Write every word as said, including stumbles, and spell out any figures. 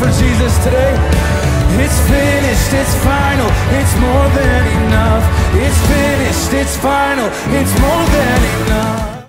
for Jesus today? It's finished, it's final, it's more than enough. It's finished, it's final, it's more than enough.